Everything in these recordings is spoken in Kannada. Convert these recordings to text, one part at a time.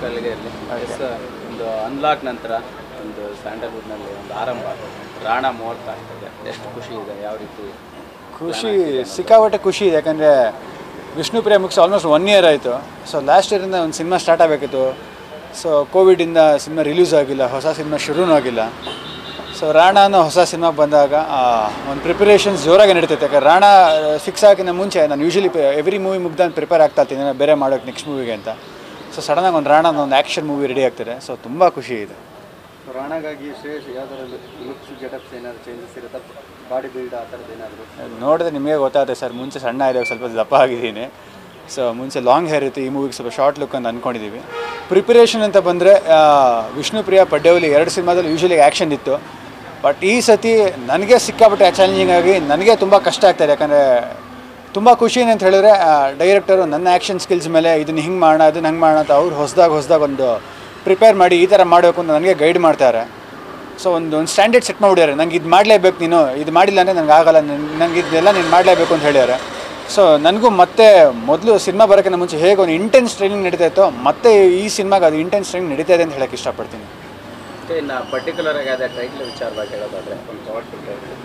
ಅಲ್ಲಿಗೆ ಇರಲಿ. ಎಸ್ ಒಂದು ಅನ್ಲಾಕ್ ನಂತರ ಒಂದು ಸ್ಯಾಂಡಲ್ವುಡ್ನಲ್ಲಿ ಒಂದು ಆರಂಭ ರಾಣ ಮುಹೂರ್ತ ಆಗ್ತದೆ. ಎಷ್ಟು ಖುಷಿ ಇದೆ, ಯಾವ ರೀತಿ ಖುಷಿ? ಸಿಕ್ಕಾಪಟ್ಟೆ ಖುಷಿ ಇದೆ. ಯಾಕಂದರೆ ವಿಷ್ಣುಪ್ರಿಯ ಮುಗಿಸಿ ಆಲ್ಮೋಸ್ಟ್ 1 ಇಯರ್ ಆಯಿತು. ಸೊ ಲಾಸ್ಟ್ ಇಯರಿಂದ ಒಂದು ಸಿನಿಮಾ ಸ್ಟಾರ್ಟ್ ಆಗಬೇಕಿತ್ತು. ಸೊ ಕೋವಿಡಿಂದ ಸಿನಿಮಾ ರಿಲೀಸ್ ಆಗಿಲ್ಲ, ಹೊಸ ಸಿನಿಮಾ ಶುರುನೂ ಆಗಿಲ್ಲ. ಸೊ ರಾಣ ಅನ್ನೋ ಹೊಸ ಸಿನಿಮಾ ಬಂದಾಗ ಒಂದು ಪ್ರಿಪರೇಷನ್ಸ್ ಜೋರಾಗಿ ನಡೀತೈತೆ. ಯಾಕಂದ್ರೆ ರಾಣ ಫಿಕ್ಸ್ ಆಗಿನ ಮುಂಚೆ ನಾನು ಯೂಶ್ವಲಿ ಎವ್ರಿ ಮೂವಿ ಮುಗ್ದಂತ ಪ್ರಿಪೇರ್ ಆಗ್ತಾ ಇರ್ತೀನಿ ಬೇರೆ ಮಾಡೋಕ್ಕೆ ನೆಕ್ಸ್ಟ್ ಮೂವಿಗೆ ಅಂತ. ಸೊ ಸಡನ್ನಾಗಿ ಒಂದು ರಾಣ ಒಂದು ಆ್ಯಕ್ಷನ್ ಮೂವಿ ರೆಡಿ ಆಗ್ತಿದೆ. ಸೊ ತುಂಬ ಖುಷಿ ಇದೆ. ರಾಣಗಾಗಿ ಶ್ರೇಷ್ ಯಾವ್ದಾದ್ರು ಲುಕ್ಸ್ ಗೆಟಪ್ಸ್ ಏನಾದ್ರು ಚೇಂಜಸ್ ಇರುತ್ತೆ, ಬಾಡಿ ಬಿಲ್ಡ್ ಆ ಥರದ್ದು ಏನಾದರೂ ನೋಡಿದ್ರೆ ನಿಮಗೆ ಗೊತ್ತಾಗುತ್ತೆ ಸರ್. ಮುಂಚೆ ಸಣ್ಣ ಇದೆ, ಸ್ವಲ್ಪ ದಪ್ಪ ಆಗಿದ್ದೀನಿ. ಸೊ ಮುಂಚೆ ಲಾಂಗ್ ಹೇರ್ ಇತ್ತು, ಈ ಮೂವಿಗೆ ಸ್ವಲ್ಪ ಶಾರ್ಟ್ ಲುಕ್ ಅಂತ ಅಂದ್ಕೊಂಡಿದ್ದೀವಿ. ಪ್ರಿಪರೇಷನ್ ಅಂತ ಬಂದರೆ ವಿಷ್ಣುಪ್ರಿಯ ಪಡ್ಡೆವಲಿ 2 ಸಿನಿಮಾದಲ್ಲಿ ಯೂಶ್ವಲಿ ಆ್ಯಕ್ಷನ್ ಇತ್ತು. ಬಟ್ ಈ ಸತಿ ನನಗೆ ಸಿಕ್ಕಾಪಟ್ಟೆ ಚಾಲೆಂಜಿಂಗ್ ಆಗಿ ನನಗೆ ತುಂಬ ಕಷ್ಟ ಆಗ್ತಾಯಿದೆ. ಯಾಕಂದರೆ ತುಂಬ ಖುಷಿ ಅಂತ ಹೇಳಿದ್ರೆ ಡೈರೆಕ್ಟರು ನನ್ನ ಆ್ಯಕ್ಷನ್ ಸ್ಕಿಲ್ಸ್ ಮೇಲೆ ಇದನ್ನು ಹಿಂಗೆ ಮಾಡೋಣ ಅದನ್ನು ಹಂಗೆ ಮಾಡೋಣ ಅಂತ ಅವ್ರು ಹೊಸದಾಗಿ ಒಂದು ಪ್ರಿಪೇರ್ ಮಾಡಿ ಈ ಥರ ಮಾಡಬೇಕು ಅಂತ ನನಗೆ ಗೈಡ್ ಮಾಡ್ತಾರೆ. ಸೊ ಒಂದು ಸ್ಟ್ಯಾಂಡರ್ಡ್ ಸೆಟ್ ಮಾಡಿಬಿಡ್ಯಾರೆ. ನಂಗೆ ಇದು ಮಾಡಲೇಬೇಕು, ನೀನು ಇದು ಮಾಡಿಲ್ಲ ಅಂದರೆ ನನಗೆ ಆಗಲ್ಲ, ನನಗೆ ಇದೆಲ್ಲ ನೀನು ಮಾಡಲೇಬೇಕು ಅಂತ ಹೇಳ್ಯಾರೆ. ಸೊ ನನಗೂ ಮತ್ತೆ ಮೊದಲು ಸಿನಿಮಾ ಬರೋಕ್ಕಿಂತ ಮುಂಚೆ ಹೇಗೆ ಒಂದು ಇಂಟೆನ್ಸ್ ಟ್ರೈನಿಂಗ್ ನಡೀತಾ ಇತ್ತೋ ಮತ್ತೆ ಈ ಸಿನಿಮಾಗೆ ಅದು ಇಂಟೆನ್ಸ್ ಟ್ರೈನಿಂಗ್ ನಡೀತಾ ಇದೆ ಅಂತ ಹೇಳೋಕ್ಕೆ ಇಷ್ಟಪಡ್ತೀನಿ. ಇನ್ನು ಪರ್ಟಿಕ್ಯುಲರ್ ಆಗಿ ಅದೇ ಟೈಟ್ಲ್ ವಿಚಾರವಾಗಿ ಹೇಳೋದಾದರೆ ಒಂದು ಪವರ್ಫುಲ್ ಟೈಟ್ಲ್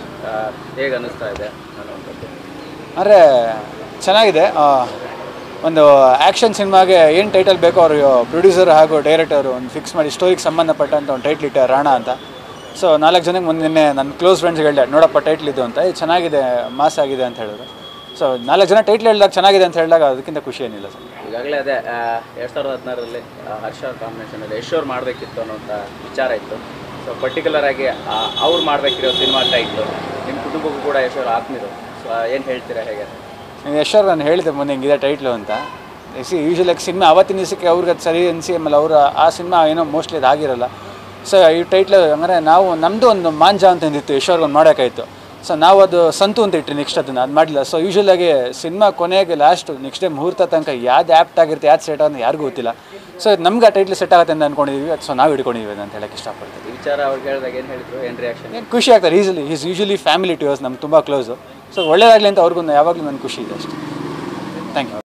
ಹೇಗೆ ಅನ್ನಿಸ್ತಾ ಇದೆ ಅನ್ನೋವಂಥದ್ದು? ಅಂದರೆ ಚೆನ್ನಾಗಿದೆ. ಒಂದು ಆ್ಯಕ್ಷನ್ ಸಿನಿಮಾಗೆ ಏನು ಟೈಟಲ್ ಬೇಕೋ ಅವರು ಪ್ರೊಡ್ಯೂಸರ್ ಹಾಗೂ ಡೈರೆಕ್ಟರು ಒಂದು ಫಿಕ್ಸ್ ಮಾಡಿ ಸ್ಟೋರಿಗೆ ಸಂಬಂಧಪಟ್ಟಂಥ ಒಂದು ಟೈಟ್ಲ್ ಇಟ್ಟ ರಾಣ ಅಂತ. ಸೊ 4 ಜನಕ್ಕೆ ನಿನ್ನೆ ನನ್ನ ಕ್ಲೋಸ್ ಫ್ರೆಂಡ್ಸ್ಗೆ ಹೇಳಿದೆ, ನೋಡಪ್ಪ ಟೈಟ್ಲ್ ಇದು ಅಂತ, ಇದು ಚೆನ್ನಾಗಿದೆ, ಮಾಸ್ ಆಗಿದೆ ಅಂತ ಹೇಳಿದ್ರು. ಸೊ 4 ಜನ ಟೈಟ್ಲ್ ಹೇಳಿದಾಗ ಚೆನ್ನಾಗಿದೆ ಅಂತ ಹೇಳಿದಾಗ ಅದಕ್ಕಿಂತ ಖುಷಿ ಏನಿಲ್ಲ ಸರ್. ಈಗಾಗಲೇ ಅದೇ 2016ರಲ್ಲಿ ಹರ್ಷ ಕಾಂಬಿನೇಷನಲ್ಲಿ ಯಶ್ ಅವ್ರು ಮಾಡಬೇಕಿತ್ತು ಅನ್ನೋಂಥ ವಿಚಾರ ಇತ್ತು. ಸೊ ಪರ್ಟಿಕ್ಯುಲರ್ ಆಗಿ ಅವ್ರು ಮಾಡಬೇಕಿರೋ ಸಿನಿಮಾ ಟೈಟ್ಲು ನಿಮ್ಮ ಕುಟುಂಬಕ್ಕೂ ಕೂಡ ಯಶ್ ಅವ್ರು ಆತ್ಮೀರು. ಸೊ ಏನು ಹೇಳ್ತೀರಾ, ಹೇಗೆ? ಯಶ್ ಅವ್ರು ನಾನು ಹೇಳಿದೆ ಮೊನ್ನೆ ಹಿಂಗಿದೆ ಟೈಟ್ಲು ಅಂತ. ಯೂಶ್ವಲಿ ಸಿನಿಮಾ ಅವತ್ತಿನ ದಿವಸಕ್ಕೆ ಅವ್ರಿಗೆ ಅದು ಸರಿ ಅನಿಸಿ ಆಮೇಲೆ ಅವರು ಆ ಸಿನಿಮಾ ಏನೋ ಮೋಸ್ಟ್ಲಿ ಅದು ಆಗಿರಲ್ಲ. ಸೊ ಈ ಟೈಟ್ಲು ಅಂದರೆ ನಾವು ನಮ್ಮದು ಒಂದು ಮಾಂಜ ಅಂತಂದಿತ್ತು, ಯಶ್ ಅವ್ರಿಗೆ ಒಂದು ಮಾಡೋಕ್ಕಾಯಿತು. ಸೊ ನಾವು ಅದು ಸಂತು ಅಂತ ಇಟ್ರಿ ನೆಕ್ಸ್ಟ್ ಅದನ್ನು ಅದು ಮಾಡಲಿಲ್ಲ. ಸೊ ಯೂಶ್ವಲಾಗಿ ಸಿನಿಮಾ ಕೊನೆಗೆ ಲಾಸ್ಟ್ ನೆಕ್ಸ್ಟ್ ಡೇ ಮುಹೂರ್ತ ತನಕ ಯಾವ್ದು ಆ್ಯಪ್ಟ್ ಆಗಿರುತ್ತೆ ಯಾವ್ದು ಸೆಟ್ ಅಂತ ಯಾರಿಗೂ ಗೊತ್ತಿಲ್ಲ. ಸೊ ನಮ್ಗೆ ಆ ಟೈಟ್ಲ್ ಸೆಟ್ ಆಗುತ್ತೆ ಅಂತ ಅಂದ್ಕೊಂಡಿದ್ದೀವಿ. ಅದು ಸೊ ನಾವು ಹಿಡ್ಕೊಂಡಿದ್ದೀವಿ ಅಂತ ಹೇಳಕ್ಕೆ ಇಷ್ಟಪಡ್ತೀವಿ. ಈ ವಿಚಾರ ಅವ್ರಿಗೆ ಹೇಳಿದಾಗ ಏನು ಹೇಳಿದ್ರು, ಏನು ರಿಯಾಕ್ಷನ್? ಏನು ಖುಷಿ ಆಗ್ತಾರೆ. ಯೂಶ್ವಲಿ ಫ್ಯಾಮಿಲಿ ಟು ಅಸ್ ನಮ್ಗೆ ತುಂಬ ಕ್ಲೋಸು. ಸೊ ಒಳ್ಳೆಯದಾಗಲಿ ಅಂತ ಅವ್ರಿಗೂ ಯಾವಾಗಲೂ ನನಗೆ ಖುಷಿ ಇದೆ ಅಷ್ಟೇ. Thank you.